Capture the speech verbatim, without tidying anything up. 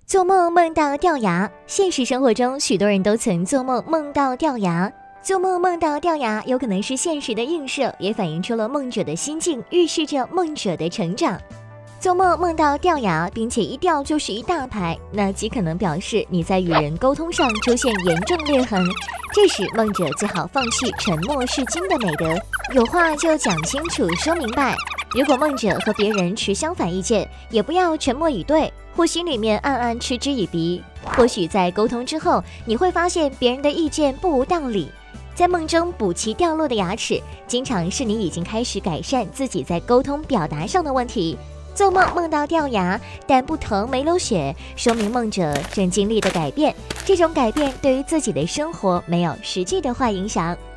做梦梦到掉牙，现实生活中许多人都曾做梦梦到掉牙。做梦梦到掉牙有可能是现实的映射，也反映出了梦者的心境，预示着梦者的成长。做梦梦到掉牙，并且一掉就是一大排，那极可能表示你在与人沟通上出现严重裂痕。这时梦者最好放弃沉默是金的美德，有话就讲清楚说明白。如果梦者和别人持相反意见，也不要沉默以对，或心里面暗暗嗤之以鼻。或许在沟通之后，你会发现别人的意见不无道理。在梦中补齐掉落的牙齿，经常是你已经开始改善自己在沟通表达上的问题。做梦梦到掉牙，但不疼没流血，说明梦者正经历的改变。这种改变对于自己的生活没有实际的坏影响。